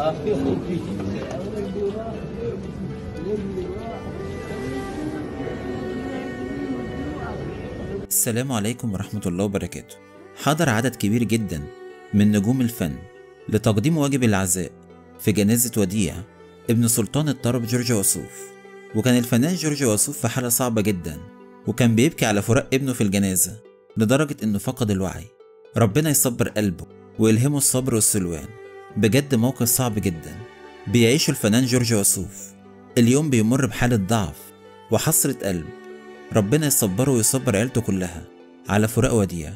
السلام عليكم ورحمة الله وبركاته. حضر عدد كبير جدا من نجوم الفن لتقديم واجب العزاء في جنازة وديع ابن سلطان الطرب جورج وسوف. وكان الفنان جورج وسوف في حالة صعبة جدا، وكان بيبكي على فراق ابنه في الجنازة لدرجة انه فقد الوعي. ربنا يصبر قلبه ويلهمه الصبر والسلوان. بجد موقف صعب جدا بيعيشه الفنان جورج وسوف. اليوم بيمر بحالة ضعف وحسرة قلب. ربنا يصبره ويصبر عيلته كلها على فراق وديع.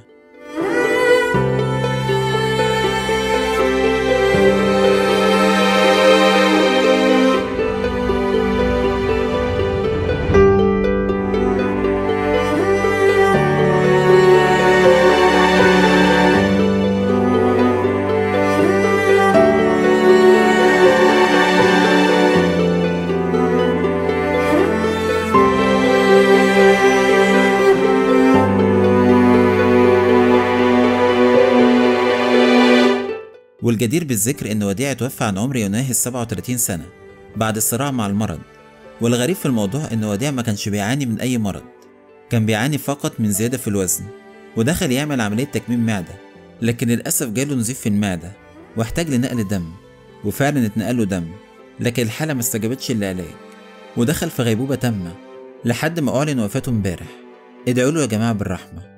والجدير بالذكر ان وديع توفى عن عمر يناهز 37 سنة بعد الصراع مع المرض. والغريب في الموضوع ان وديع ما كانش بيعاني من اي مرض، كان بيعاني فقط من زيادة في الوزن، ودخل يعمل عملية تكميم معدة، لكن للأسف جاله نزيف في المعدة واحتاج لنقل دم، وفعلا اتنقل له دم، لكن الحالة ما استجابتش للعلاج ودخل في غيبوبة تامة لحد ما أعلن وفاته امبارح. ادعوا له يا جماعة بالرحمة.